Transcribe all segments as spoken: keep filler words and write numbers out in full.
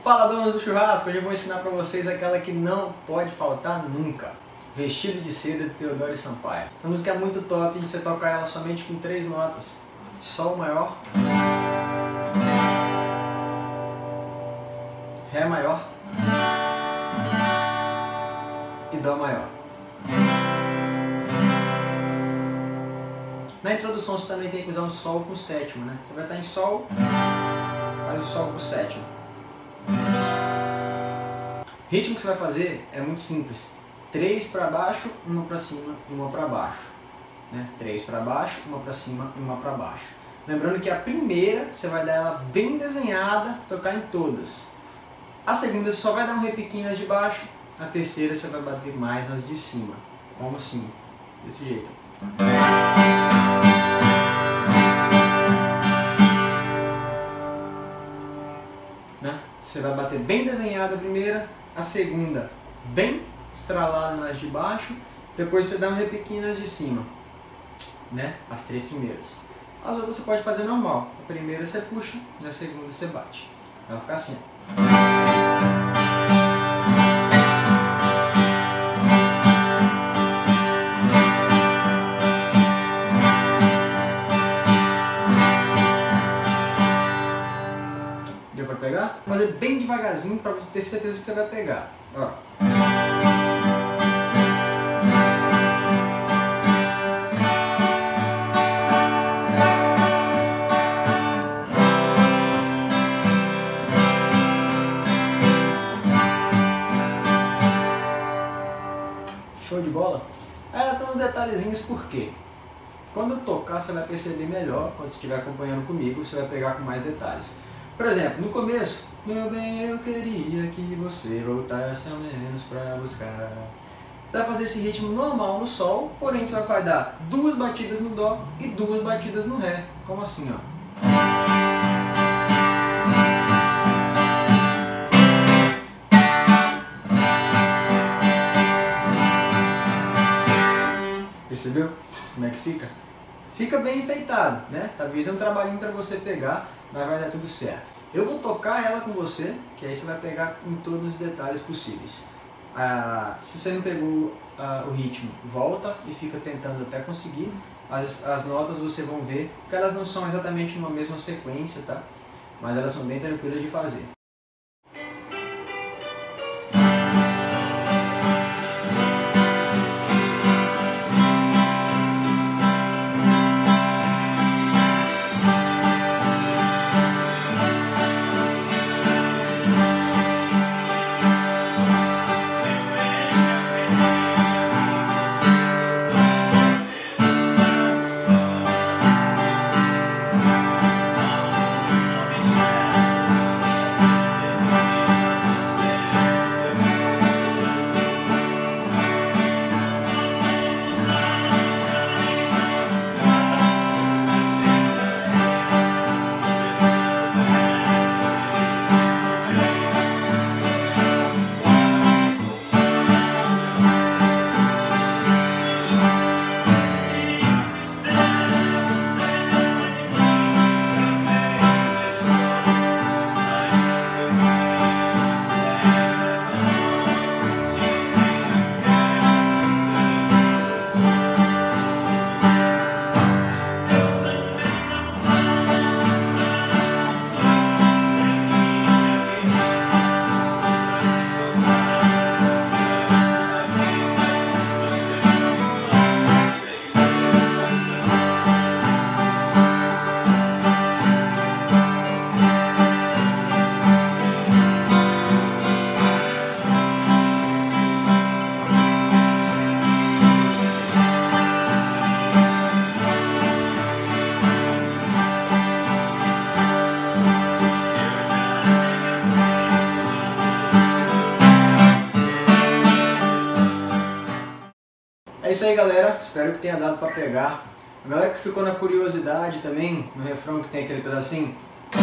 Fala, donos do churrasco! Hoje eu vou ensinar pra vocês aquela que não pode faltar nunca. Vestido de Seda, de Teodoro e Sampaio. Essa música é muito top e você toca ela somente com três notas. Sol maior, Ré maior e Dó maior. Na introdução você também tem que usar um Sol com sétima, né? Você vai estar em Sol, faz o Sol com sétima. O ritmo que você vai fazer é muito simples. Três para baixo, uma para cima e uma para baixo. Né? Três para baixo, uma para cima e uma para baixo. Lembrando que a primeira você vai dar ela bem desenhada, tocar em todas. A segunda você só vai dar um repiquinho nas de baixo. A terceira você vai bater mais nas de cima. Como assim? Desse jeito. Né? Você vai bater bem desenhada a primeira, a segunda bem estralada nas de baixo, depois você dá um repiquinho nas de cima, né? As três primeiras. As outras você pode fazer normal. A primeira você puxa e a segunda você bate. Vai ficar assim. Deu pra pegar? Fazer bem devagarzinho para ter certeza que você vai pegar. Ó. Show de bola? Ela tem uns detalhezinhos, por quê? Quando eu tocar você vai perceber melhor, quando você estiver acompanhando comigo, você vai pegar com mais detalhes. Por exemplo, no começo, meu bem, eu queria que você voltasse ao menos pra buscar. Você vai fazer esse ritmo normal no Sol, porém você vai dar duas batidas no Dó e duas batidas no Ré. Como assim, ó? Percebeu como é que fica? Fica bem enfeitado, né? Talvez é um trabalhinho para você pegar, mas vai dar tudo certo. Eu vou tocar ela com você, que aí você vai pegar em todos os detalhes possíveis. Ah, se você não pegou ah, o ritmo, volta e fica tentando até conseguir. As, as notas você vão ver que elas não são exatamente numa mesma sequência, tá? Mas elas são bem tranquilas de fazer. É isso aí, galera, espero que tenha dado pra pegar. A galera que ficou na curiosidade também, no refrão que tem aquele pedacinho.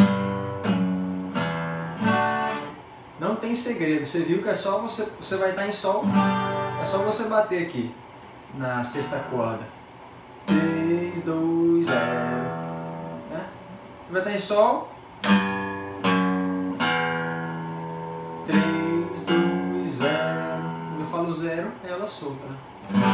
Não tem segredo, você viu que é só você, você vai estar em Sol, é só você bater aqui na sexta corda. três, dois, zero. Né? Você vai estar em Sol. três, dois, zero. Quando eu falo zero, é ela solta, né?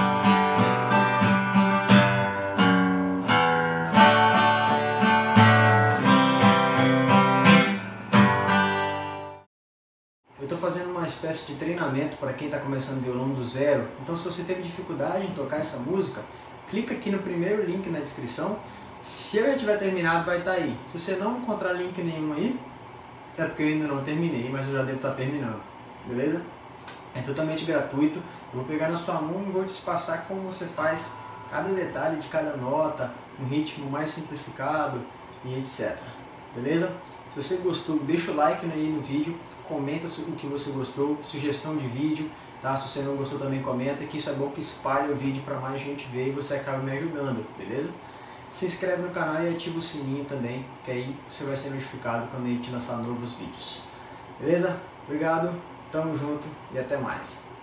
Eu estou fazendo uma espécie de treinamento para quem está começando violão do zero. Então, se você teve dificuldade em tocar essa música, clica aqui no primeiro link na descrição. Se eu já tiver terminado, vai estar aí. Se você não encontrar link nenhum aí, é porque eu ainda não terminei, mas eu já devo estar terminando. Beleza? É totalmente gratuito. Eu vou pegar na sua mão e vou te passar como você faz cada detalhe de cada nota, um ritmo mais simplificado e etcétera. Beleza? Se você gostou, deixa o like aí no vídeo, comenta o que você gostou, sugestão de vídeo, tá? Se você não gostou também comenta, que isso é bom que espalhe o vídeo para mais gente ver e você acaba me ajudando, beleza? Se inscreve no canal e ativa o sininho também, que aí você vai ser notificado quando a gente lançar novos vídeos. Beleza? Obrigado, tamo junto e até mais.